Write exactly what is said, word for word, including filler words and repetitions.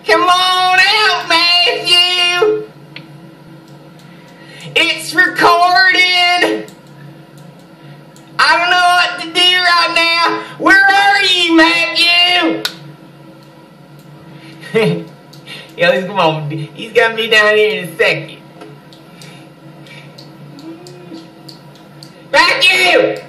Come on out, Matthew! It's recording! I don't know what to do right now. Where are you, Matthew? Yo, he's, come on. He's gonna be down here in a second. Matthew!